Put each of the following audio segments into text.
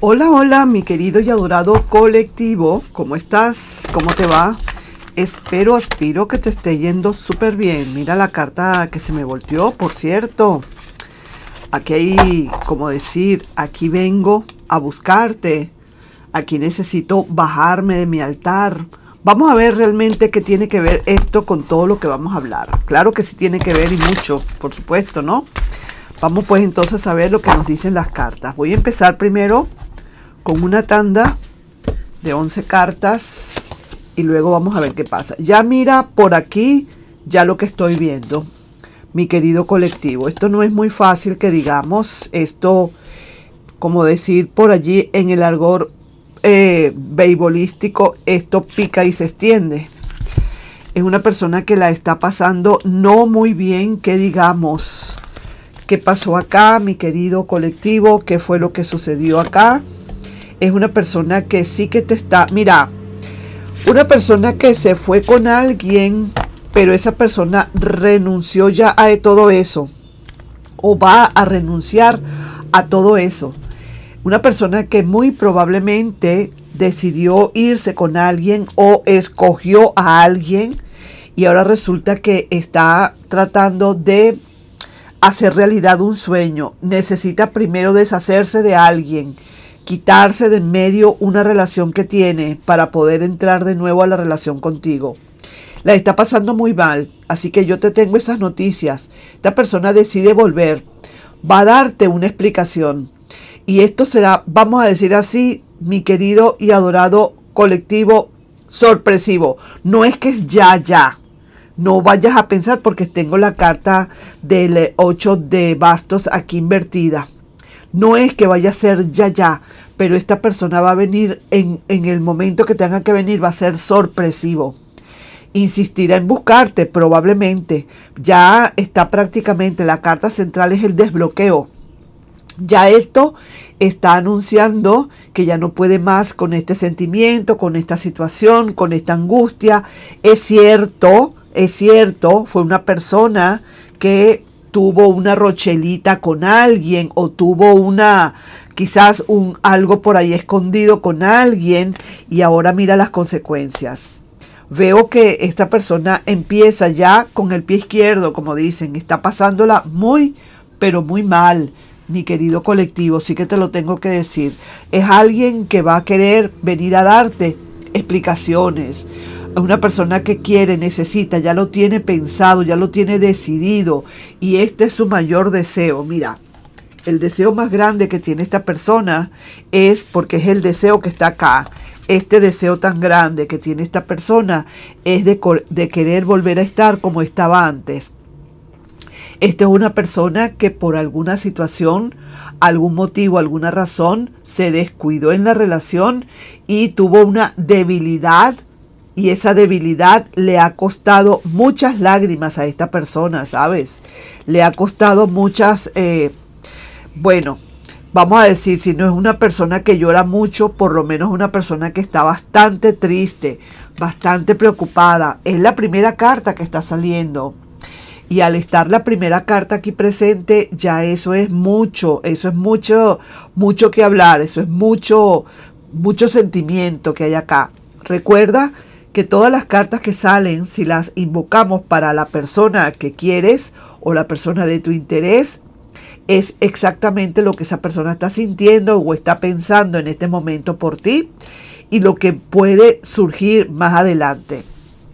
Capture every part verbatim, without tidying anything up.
Hola, hola, mi querido y adorado colectivo. ¿Cómo estás? ¿Cómo te va? Espero, aspiro que te esté yendo súper bien. Mira la carta que se me volteó, por cierto. Aquí hay, como decir, aquí vengo a buscarte. Aquí necesito bajarme de mi altar. Vamos a ver realmente qué tiene que ver esto con todo lo que vamos a hablar. Claro que sí tiene que ver y mucho, por supuesto, ¿no? Vamos pues entonces a ver lo que nos dicen las cartas. Voy a empezar primero con una tanda de once cartas y luego vamos a ver qué pasa. Ya mira por aquí ya lo que estoy viendo, mi querido colectivo. Esto no es muy fácil que digamos, esto, como decir por allí en el argot eh, beisbolístico, esto pica y se extiende. Es una persona que la está pasando no muy bien, que digamos. ¿Qué pasó acá, mi querido colectivo? ¿Qué fue lo que sucedió acá? Es una persona que sí que te está... Mira, una persona que se fue con alguien, pero esa persona renunció ya a todo eso. O va a renunciar a todo eso. Una persona que muy probablemente decidió irse con alguien o escogió a alguien y ahora resulta que está tratando de hacer realidad un sueño. Necesita primero deshacerse de alguien, quitarse de en medio una relación que tiene para poder entrar de nuevo a la relación contigo. La está pasando muy mal, así que yo te tengo esas noticias. Esta persona decide volver, va a darte una explicación. Y esto será, vamos a decir así, mi querido y adorado colectivo, sorpresivo. No es que es ya, ya. No vayas a pensar porque tengo la carta del ocho de bastos aquí invertida. No es que vaya a ser ya, ya, pero esta persona va a venir en, en el momento que tenga que venir, va a ser sorpresivo. Insistirá en buscarte, probablemente. Ya está prácticamente, la carta central es el desbloqueo. Ya esto está anunciando que ya no puede más con este sentimiento, con esta situación, con esta angustia. Es cierto, es cierto, fue una persona que tuvo una rochelita con alguien o tuvo una, quizás un algo por ahí escondido con alguien y ahora mira las consecuencias. Veo que esta persona empieza ya con el pie izquierdo, como dicen, está pasándola muy, pero muy mal, mi querido colectivo, sí que te lo tengo que decir. Es alguien que va a querer venir a darte explicaciones. Es una persona que quiere, necesita, ya lo tiene pensado, ya lo tiene decidido y este es su mayor deseo. Mira, el deseo más grande que tiene esta persona es porque es el deseo que está acá. Este deseo tan grande que tiene esta persona es de, de querer volver a estar como estaba antes. Esta es una persona que por alguna situación, algún motivo, alguna razón, se descuidó en la relación y tuvo una debilidad. Y esa debilidad le ha costado muchas lágrimas a esta persona, ¿sabes? Le ha costado muchas, eh, bueno, vamos a decir, si no es una persona que llora mucho, por lo menos una persona que está bastante triste, bastante preocupada. Es la primera carta que está saliendo. Y al estar la primera carta aquí presente, ya eso es mucho, eso es mucho, mucho que hablar, eso es mucho, mucho sentimiento que hay acá. Recuerda que todas las cartas que salen, si las invocamos para la persona que quieres o la persona de tu interés, es exactamente lo que esa persona está sintiendo o está pensando en este momento por ti y lo que puede surgir más adelante.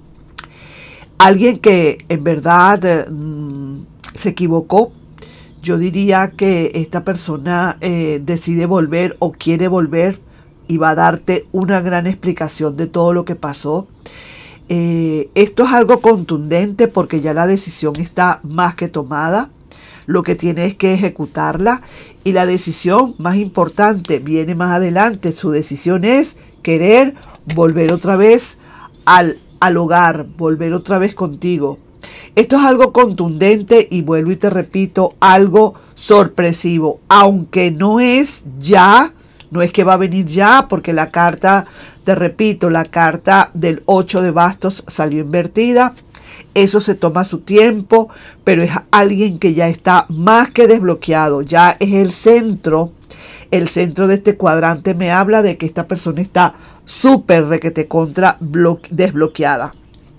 Alguien que en verdad mmm, se equivocó, yo diría que esta persona eh, decide volver o quiere volver y va a darte una gran explicación de todo lo que pasó. Eh, esto es algo contundente porque ya la decisión está más que tomada. Lo que tiene es que ejecutarla y la decisión más importante viene más adelante. Su decisión es querer volver otra vez al, al hogar, volver otra vez contigo. Esto es algo contundente y vuelvo y te repito, algo sorpresivo, aunque no es ya. No es que va a venir ya porque la carta, te repito, la carta del ocho de bastos salió invertida. Eso se toma su tiempo, pero es alguien que ya está más que desbloqueado. Ya es el centro el centro de este cuadrante me habla de que esta persona está súper requete contra desbloqueada.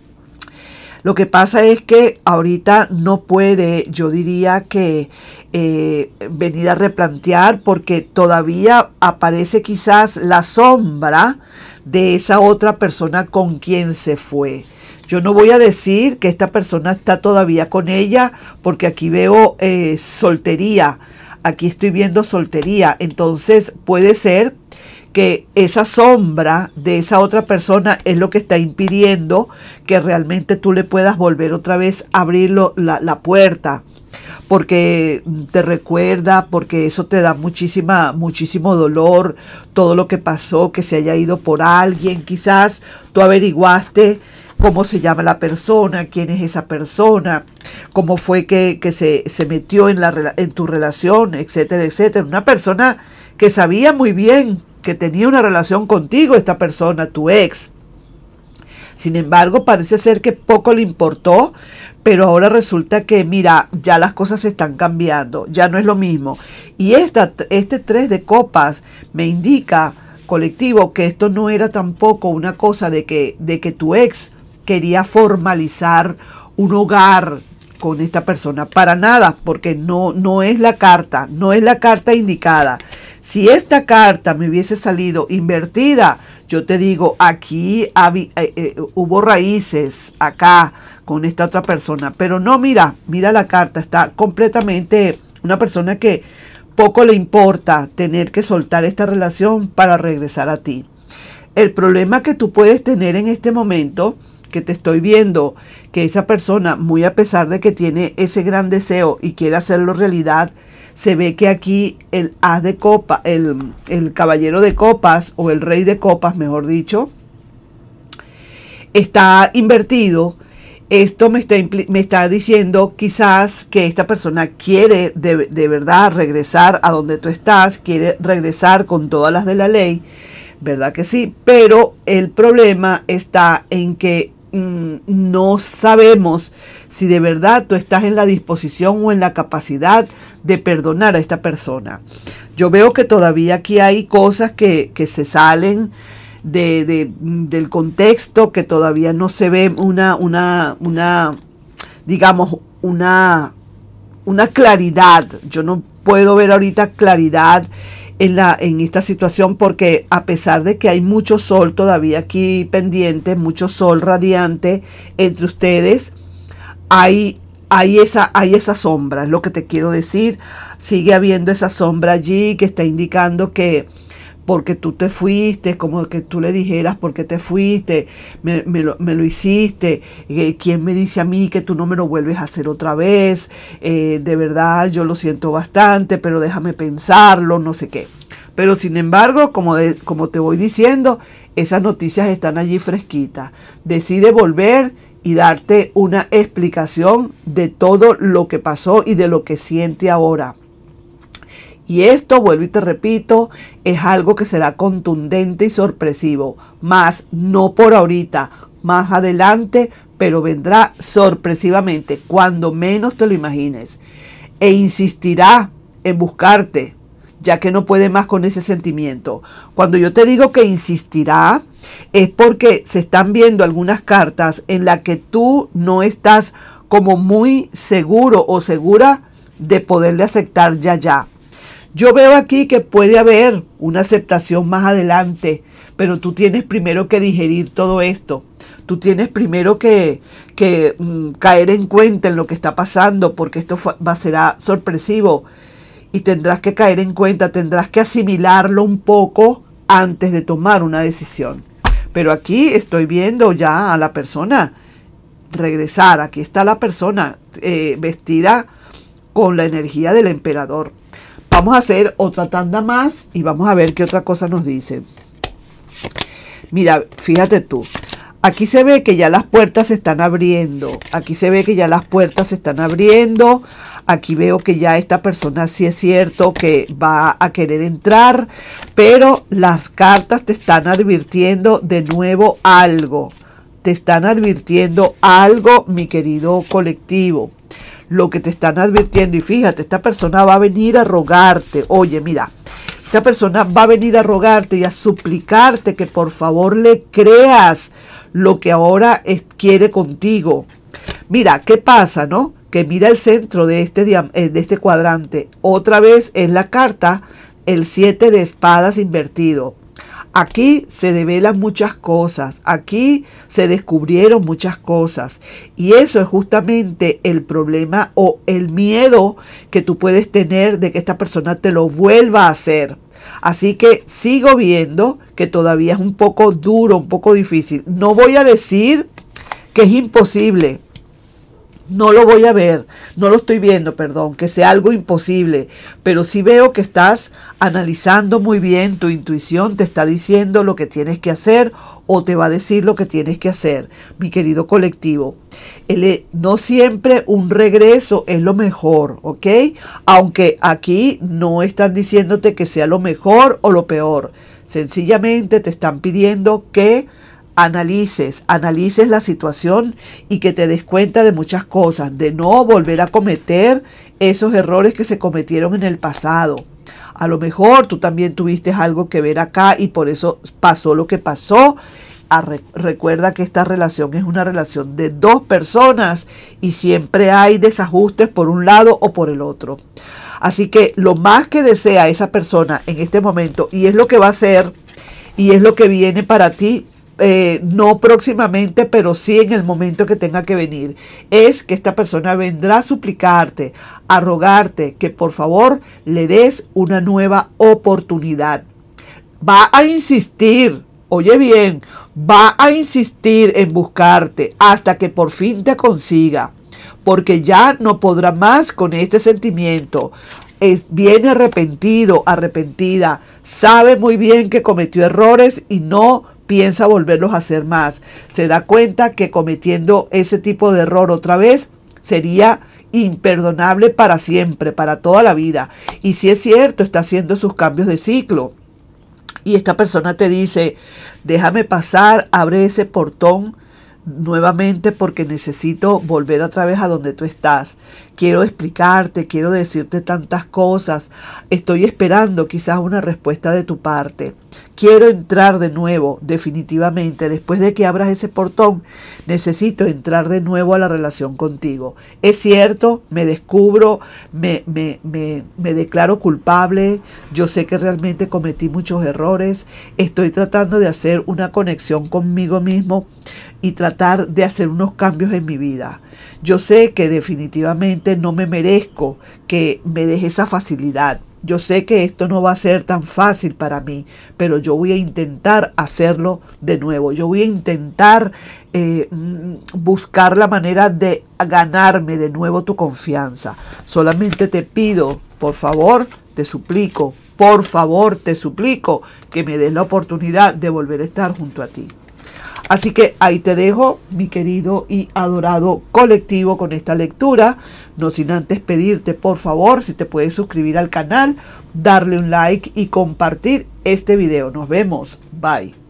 Lo que pasa es que ahorita no puede, yo diría que eh, venir a replantear, porque todavía aparece quizás la sombra de esa otra persona con quien se fue. Yo no voy a decir que esta persona está todavía con ella, porque aquí veo eh, soltería. Aquí estoy viendo soltería. Entonces puede ser que esa sombra de esa otra persona es lo que está impidiendo que realmente tú le puedas volver otra vez a abrir lo, la, la puerta. Porque te recuerda, porque eso te da muchísima, muchísimo dolor, todo lo que pasó, que se haya ido por alguien. Quizás tú averiguaste cómo se llama la persona, quién es esa persona, cómo fue que, que se, se metió en, la, en tu relación, etcétera, etcétera. Una persona que sabía muy bien que tenía una relación contigo, esta persona, tu ex. Sin embargo, parece ser que poco le importó, pero ahora resulta que, mira, ya las cosas están cambiando, ya no es lo mismo. Y esta, este tres de copas me indica, colectivo, que esto no era tampoco una cosa de que, de que tu ex quería formalizar un hogar con esta persona. Para nada, porque no, no es la carta, no es la carta indicada. Si esta carta me hubiese salido invertida, yo te digo, aquí había, eh, eh, hubo raíces acá con esta otra persona. Pero no, mira, mira la carta, está completamente una persona que poco le importa tener que soltar esta relación para regresar a ti. El problema que tú puedes tener en este momento, que te estoy viendo, que esa persona, muy a pesar de que tiene ese gran deseo y quiere hacerlo realidad, se ve que aquí el as de copas, el, el caballero de copas, o el rey de copas, mejor dicho, está invertido. Esto me está, me está diciendo quizás que esta persona quiere de, de verdad regresar a donde tú estás, quiere regresar con todas las de la ley, ¿verdad que sí? Pero el problema está en que mmm, no sabemos si de verdad tú estás en la disposición o en la capacidad de perdonar a esta persona. Yo veo que todavía aquí hay cosas que, que se salen de, de, del contexto, que todavía no se ve una, una, una digamos, una, una claridad. Yo no puedo ver ahorita claridad en, la, en esta situación, porque a pesar de que hay mucho sol todavía aquí pendiente, mucho sol radiante entre ustedes, hay, hay, esa, hay esa sombra, es lo que te quiero decir. Sigue habiendo esa sombra allí que está indicando que porque tú te fuiste, como que tú le dijeras por qué te fuiste, me, me, lo, me lo hiciste, eh, ¿quién me dice a mí que tú no me lo vuelves a hacer otra vez? Eh, de verdad yo lo siento bastante, pero déjame pensarlo, no sé qué. Pero sin embargo, como, de, como te voy diciendo, esas noticias están allí fresquitas. Decide volver y darte una explicación de todo lo que pasó y de lo que siente ahora. Y esto, vuelvo y te repito, es algo que será contundente y sorpresivo, más no por ahorita, más adelante, pero vendrá sorpresivamente, cuando menos te lo imagines. E insistirá en buscarte, ya que no puede más con ese sentimiento. Cuando yo te digo que insistirá, es porque se están viendo algunas cartas en las que tú no estás como muy seguro o segura de poderle aceptar ya ya. Yo veo aquí que puede haber una aceptación más adelante, pero tú tienes primero que digerir todo esto. Tú tienes primero que, que mm, caer en cuenta en lo que está pasando, porque esto fue, va a ser sorpresivo. Y tendrás que caer en cuenta, tendrás que asimilarlo un poco antes de tomar una decisión. Pero aquí estoy viendo ya a la persona regresar. Aquí está la persona eh, vestida con la energía del emperador. Vamos a hacer otra tanda más y vamos a ver qué otra cosa nos dice. Mira, fíjate tú. Aquí se ve que ya las puertas se están abriendo. Aquí se ve que ya las puertas se están abriendo. Aquí veo que ya esta persona sí es cierto que va a querer entrar. Pero las cartas te están advirtiendo de nuevo algo. Te están advirtiendo algo, mi querido colectivo. Lo que te están advirtiendo, y fíjate, esta persona va a venir a rogarte. Oye, mira, Esta persona va a venir a rogarte y a suplicarte que por favor le creas lo que ahora es, quiere contigo. Mira, ¿qué pasa, no? Que mira el centro de este, de este cuadrante. Otra vez es la carta, el siete de espadas invertido. Aquí se develan muchas cosas, aquí se descubrieron muchas cosas y eso es justamente el problema o el miedo que tú puedes tener de que esta persona te lo vuelva a hacer. Así que sigo viendo que todavía es un poco duro, un poco difícil. No voy a decir que es imposible. No lo voy a ver, no lo estoy viendo, perdón, que sea algo imposible, pero sí veo que estás analizando muy bien, tu intuición te está diciendo lo que tienes que hacer o te va a decir lo que tienes que hacer, mi querido colectivo. El, no siempre un regreso es lo mejor, ¿ok? Aunque aquí no están diciéndote que sea lo mejor o lo peor, sencillamente te están pidiendo que analices, analices la situación y que te des cuenta de muchas cosas, de no volver a cometer esos errores que se cometieron en el pasado. A lo mejor tú también tuviste algo que ver acá y por eso pasó lo que pasó. Re- recuerda que esta relación es una relación de dos personas y siempre hay desajustes por un lado o por el otro. Así que lo más que desea esa persona en este momento, y es lo que va a hacer, y es lo que viene para ti, Eh, no próximamente, pero sí en el momento que tenga que venir, es que esta persona vendrá a suplicarte, a rogarte que por favor le des una nueva oportunidad. Va a insistir, oye bien, va a insistir en buscarte hasta que por fin te consiga, porque ya no podrá más con este sentimiento. Es, viene arrepentido, arrepentida, sabe muy bien que cometió errores y no piensa volverlos a hacer más. Se da cuenta que cometiendo ese tipo de error otra vez sería imperdonable para siempre, para toda la vida. Y si es cierto, está haciendo sus cambios de ciclo. Y esta persona te dice, déjame pasar, abre ese portón nuevamente porque necesito volver otra vez a donde tú estás. Quiero explicarte, quiero decirte tantas cosas. Estoy esperando quizás una respuesta de tu parte. Quiero entrar de nuevo, definitivamente. Después de que abras ese portón, necesito entrar de nuevo a la relación contigo. Es cierto, me descubro, me, me, me, me declaro culpable. Yo sé que realmente cometí muchos errores. Estoy tratando de hacer una conexión conmigo mismo y tratar de hacer unos cambios en mi vida. Yo sé que definitivamente no me merezco que me deje esa facilidad. Yo sé que esto no va a ser tan fácil para mí, pero yo voy a intentar hacerlo de nuevo. Yo voy a intentar eh, buscar la manera de ganarme de nuevo tu confianza. Solamente te pido, por favor, te suplico, por favor, te suplico que me des la oportunidad de volver a estar junto a ti. Así que ahí te dejo, mi querido y adorado colectivo, con esta lectura. No sin antes pedirte, por favor, si te puedes suscribir al canal, darle un like y compartir este video. Nos vemos. Bye.